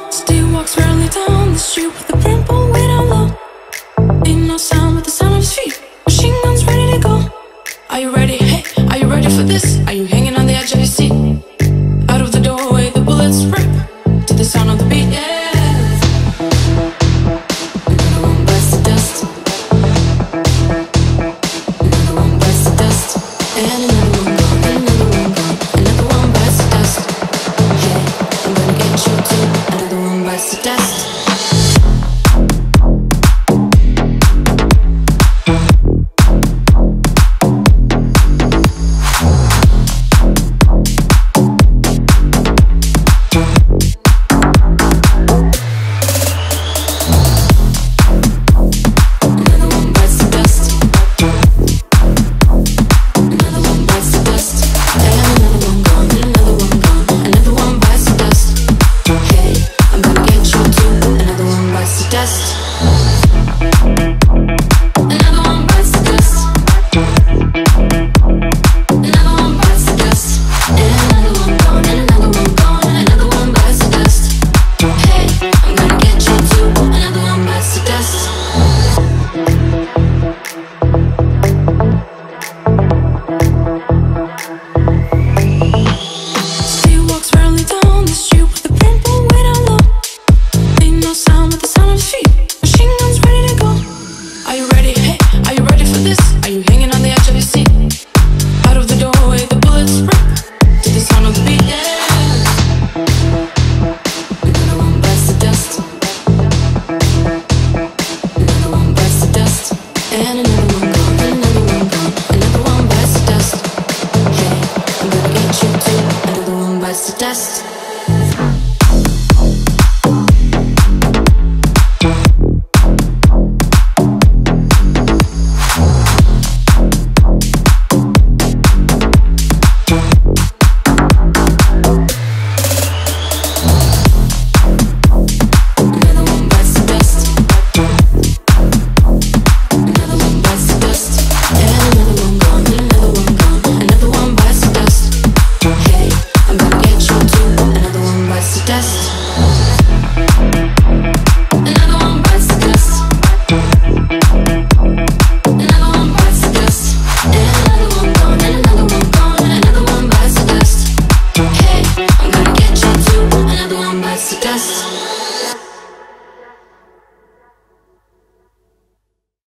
Steve walks rarely down the street with the brim pulled way down low. Ain't no sound but the sound of his feet. Machine guns ready to go. Are you ready? Hey, are you ready for this? Are you hanging on the edge of your seat? Out of the doorway the bullets rip to the sound of the beat, yeah.